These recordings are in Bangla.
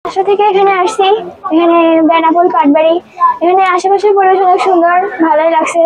বাসা থেকে এখানে আসছি, এখানে বেনাপোল পাটবাড়ি, এখানে আশেপাশের পরিবেশ অনেক সুন্দর, ভালোই লাগছে।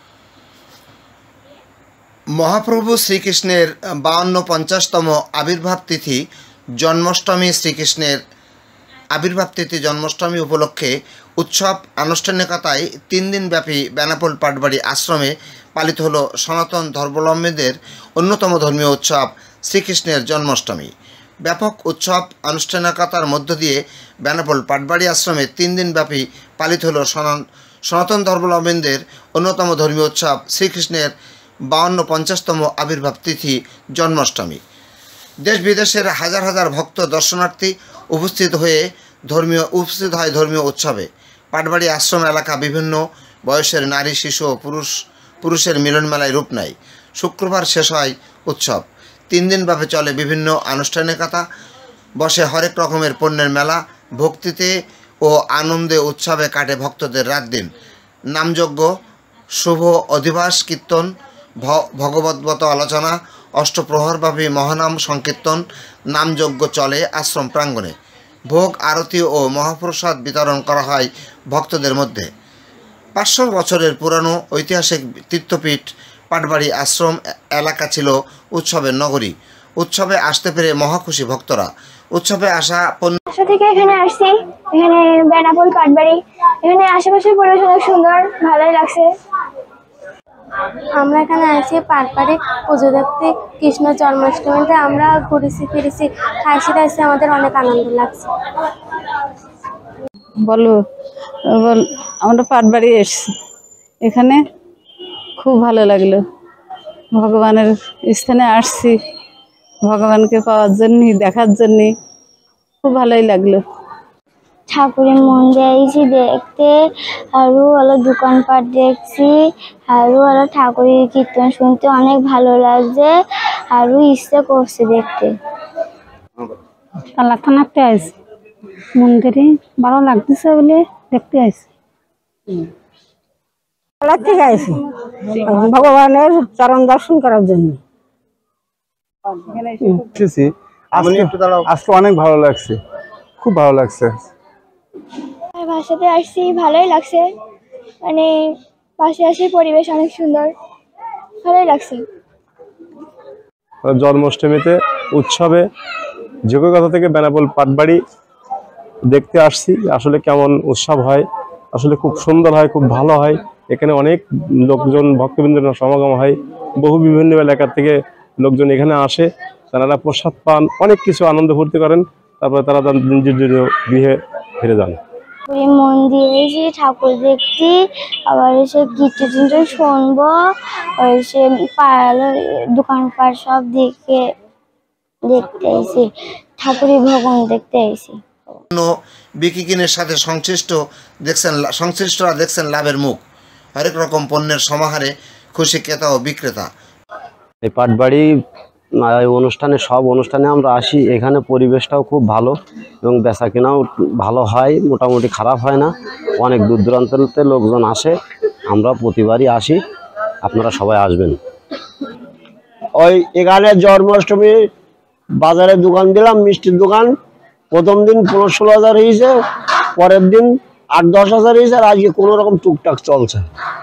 মহাপ্রভু শ্রীকৃষ্ণের 52-50তম আবির্ভাব তিথি জন্মাষ্টমী। শ্রীকৃষ্ণের আবির্ভাব তিথি জন্মাষ্টমী উপলক্ষে উৎসব আনুষ্ঠানিকতায় 3 দিনব্যাপী বেনাপোল পাটবাড়ি আশ্রমে পালিত হল সনাতন ধর্মাবলম্বীদের অন্যতম ধর্মীয় উৎসব শ্রীকৃষ্ণের জন্মাষ্টমী। ব্যাপক উৎসব আনুষ্ঠানিকতার মধ্য দিয়ে বেনাপোল পাটবাড়ি আশ্রমে 3 দিনব্যাপী পালিত হল সনাতন ধর্মাবলম্বীদের অন্যতম ধর্মীয় উৎসব শ্রীকৃষ্ণের 52-50তম আবির্ভাব তিথি জন্মাষ্টমী। দেশ বিদেশের হাজার হাজার ভক্ত দর্শনার্থী উপস্থিত হয় ধর্মীয় উৎসবে। পাটবাড়ি আশ্রম এলাকা বিভিন্ন বয়সের নারী, শিশু ও পুরুষের মিলন মেলায় রূপ নেয়। শুক্রবার শেষ হয় উৎসব। 3 দিনব্যাপী চলে বিভিন্ন আনুষ্ঠানিকতা, বসে হরেক রকমের পণ্যের মেলা। ভক্তিতে ও আনন্দে উৎসবে কাটে ভক্তদের রাত দিন। নামযজ্ঞ, শুভ অধিবাস কীর্তন, ভগবদ্গত আলোচনা, অষ্টপ্রহরব্যাপী মহানাম সংকীর্তন, নামযজ্ঞ চলে আশ্রম প্রাঙ্গণে। ভোগ আরতি ও মহাপ্রসাদ বিতরণ করা হয় ভক্তদের মধ্যে। 500 বছরের পুরানো ঐতিহাসিক তীর্থপীঠ পাটবাড়ি আশ্রম এলাকা ছিল উৎসবের নগরী। উৎসবে আসতে পেরে মহাখুশি ভক্তরা। উৎসবে আসা বাসা থেকে এখানে আসছি, এখানে বেনাপোল পাটবাড়ি, এখানে আশেপাশের পরিবেশ অনেক সুন্দর, ভালোই লাগছে। আমরা এখানে আছি পাটবাড়ি পুজো দেখতে, কৃষ্ণ জন্মাষ্টমীতে আমরা ঘুরেছি ফিরেছি, খাইছি টাইছি, আমাদের অনেক আনন্দ লাগছে। আমরা পাটবাড়ি এসেছি, এখানে খুব ভালো লাগলো। ভগবানের স্থানে আসছি, ভগবানকে পাওয়ার জন্য, দেখার জন্য খুব ভালোই লাগলো। ঠাকুরের মন্দির আইছি দেখতে, আরো হলো দোকানপাট দেখছি, আরো হলো ঠাকুরের কীর্তন শুনতে অনেক ভালো লাগছে, আরো ইচ্ছে করছে দেখতে। কালাখানাতে আইছি, মন্দিরে ভালো লাগতেছে বলে দেখতে আইছি। থেকে আইছি ভগবানের চরণ দর্শন করার জন্য। আজকে অনেক ভালো লাগছে, খুব ভালো লাগছে। বাসাতে আসছি, ভালোই লাগছে, মানে পাশে আসি পরিবেশ অনেক সুন্দর, ভালোই লাগছে। জন্মাষ্টমীতে উৎসবে যোগ্যতা থেকে বেনাপোল পাটবাড়ি দেখতে আসছি, আসলে কেমন উৎসব হয়, আসলে খুব সুন্দর হয়, খুব ভালো হয়। এখানে অনেক লোকজন, ভক্তবৃন্দের সমাগম হয়, বহু বিভিন্ন এলাকা থেকে লোকজন এখানে আসে, তারা প্রসাদ পান, অনেক কিছু আনন্দ ফুর্তি করেন, তারপরে তারা নিজের জন্য গৃহে ফিরে যান। মন্দিরে এসে ঠাকুর দেখতে, আবার এসে কীর্তন শুনবো, এসে দোকানপাট সব দেখতে আইছি, ঠাকুরের ভগবান দেখতে আইছি। বিক্রিকিনের সাথে সংশ্লিষ্টরা দেখছেন লাভের মুখ। হরেক রকম পণ্যের সমাহারে খুশি ক্রেতা ও বিক্রেতা। এই পাটবাড়ি সব অনুষ্ঠানে আমরা আসি, এখানে পরিবেশটাও খুব ভালো এবং বেচা কেনাও ভালো হয়, মোটামুটি খারাপ হয় না। অনেক দূর দূরান্তে লোকজন আসে, আমরা প্রতিবারই আসি, আপনারা সবাই আসবেন। ওই এখানে জন্মাষ্টমী বাজারে দোকান দিলাম, মিষ্টির দোকান। প্রথম দিন 15-16 হাজার হয়েছে, পরের দিন 8-10 হাজার হয়েছে, আর আজকে কোনো রকম টুকটাক চলছে।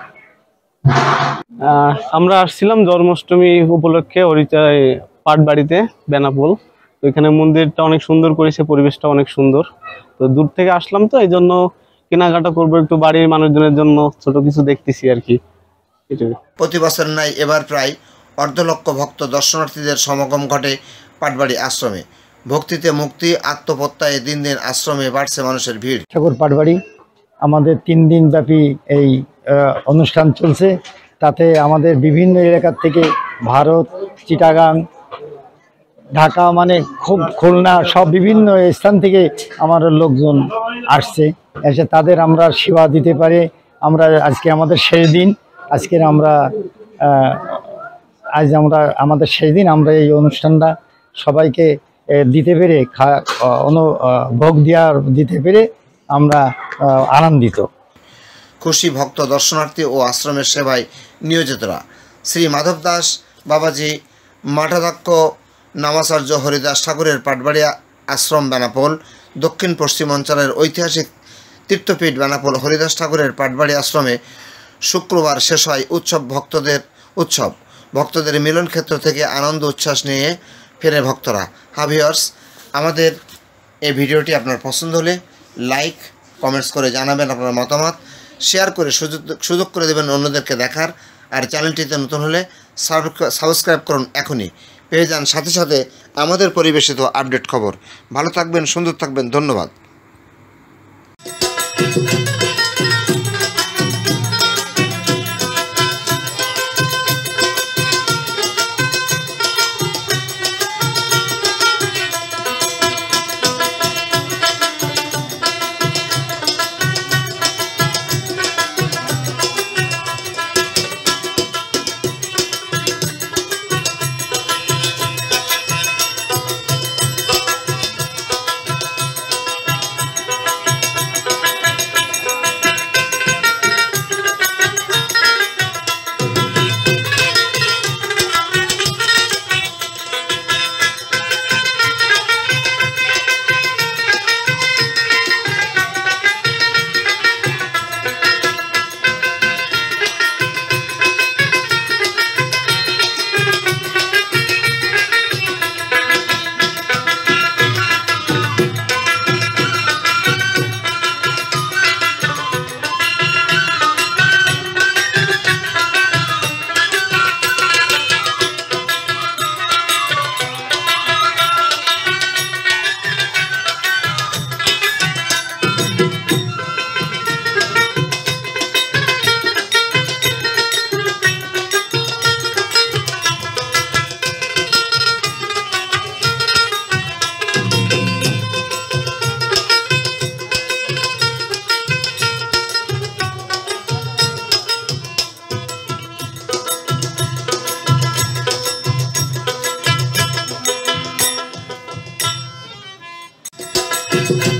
আমরা আসছিলাম জন্মাষ্টমী উপলক্ষে হরিচায় পাটবাড়িতে বেনাপোল। তো এখানে মন্দিরটা অনেক সুন্দর করেছে, পরিবেশটা অনেক সুন্দর। তো দূর থেকে আসলাম, তো এই জন্য কেনাকাটা করবো, একটু বাড়ির মানুষজনের জন্য ছোট কিছু দেখতেছি আর কি। প্রতি বছর নাই এবার প্রায় 1.5 লক্ষ ভক্ত দর্শনার্থীদের সমাগম ঘটে পাটবাড়ি আশ্রমে। ভক্তিতে মুক্তি, আত্মপ্রত্যয়ে দিন দিন আশ্রমে বাড়ছে মানুষের ভিড়। ঠাকুর পাটবাড়ি আমাদের 3 দিন ব্যাপী এই অনুষ্ঠান চলছে, তাতে আমাদের বিভিন্ন এলাকার থেকে ভারত, চিটাগাং, ঢাকা, মানে খুলনা, সব বিভিন্ন স্থান থেকে আমার লোকজন আসছে, এসে তাদের আমরা সেবা দিতে পারি। আমরা আজকে আমাদের শেষ দিন, আমাদের শেষ দিন, আমরা এই অনুষ্ঠানটা সবাইকে দিতে পেরে, ভোগ দিতে পেরে আমরা আনন্দিত। খুশি ভক্ত, দর্শনার্থী ও আশ্রমের সেবায় নিয়োজিতরা। শ্রী মাধব দাস বাবাজি মঠাধ্যক্ষ নামাচার্য হরিদাস ঠাকুরের পাটবাড়ি আশ্রম বেনাপোল দক্ষিণ পশ্চিম অঞ্চলের ঐতিহাসিক তীর্থপীঠ বেনাপোল হরিদাস ঠাকুরের পাটবাড়ি আশ্রমে শুক্রবার শেষ হয় ভক্তদের মিলন ক্ষেত্র থেকে আনন্দ উচ্ছ্বাস নিয়ে ফেরে ভক্তরা। ভিউয়ার্স, আমাদের এই ভিডিওটি আপনার পছন্দ হলে লাইক কমেন্টস করে জানাবেন আপনার মতামত, শেয়ার করে সুযোগ করে দেবেন অন্যদেরকে দেখার। আর চ্যানেলটিতে নতুন হলে সাবস্ক্রাইব করুন এখনই, পেয়ে যান সাথে সাথে আমাদের পরিবেশিত আপডেট খবর। ভালো থাকবেন, সুন্দর থাকবেন, ধন্যবাদ। you.